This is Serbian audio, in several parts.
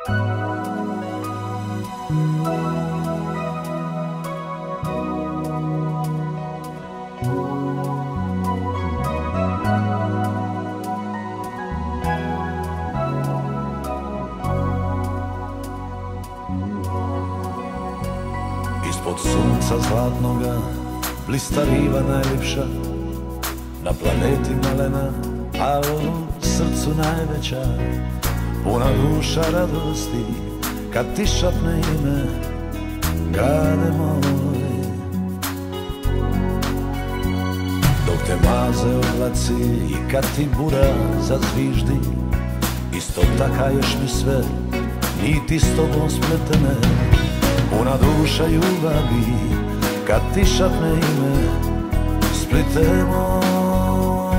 Ispod sunca zlatnoga blista riva najljepša, na planeti malena, a u srcu najveća. Puna duša radosti kad ti šapne ime, grade moj. Dok te maze oblaci i kad ti bura zazviždi, isto takaješ mi sve, niti s tobom spletene. Puna duša ljubavi kad ti šapne ime, Splite moj.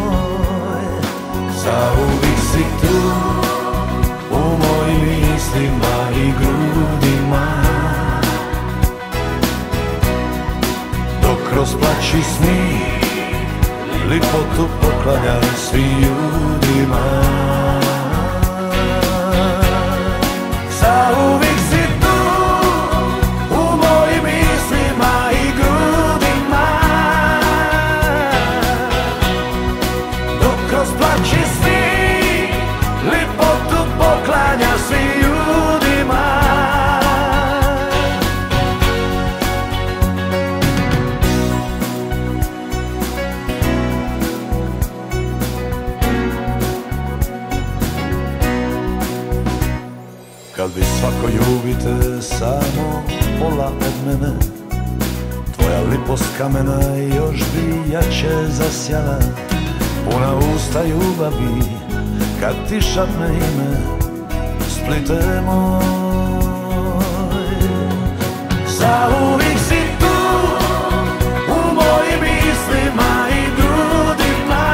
Zauvijek si tu u mojim mislima i grudima, dok kroz plač i smih lipotu poklanjam svim ljudima. Zauvijek si tu u mojim mislima i grudima, dok kroz plač i smih lipotu poklanjam svim ljudima. Kad bi svako ljubite samo pola od mene, tvoja lipost kamena još bi jače zasjala. Puna usta ljubavi kad ti šapne ime, Splite moj. Zauvijek si tu u mojim mislima i grudima,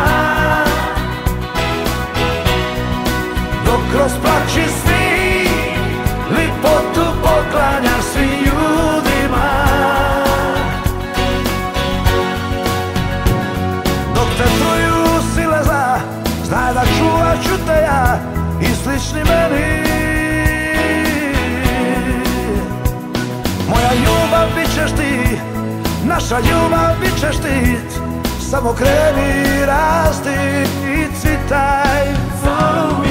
dok kroz plač i smih lipotu poklanjaš svim ljudima. Dok te truju sile zla, znaj da čuvat ću te ja i slični meni. Moja ljubav bit ćeš ti, naša ljubav bit ćeš ti, samo kreni, rasti i cvitaj.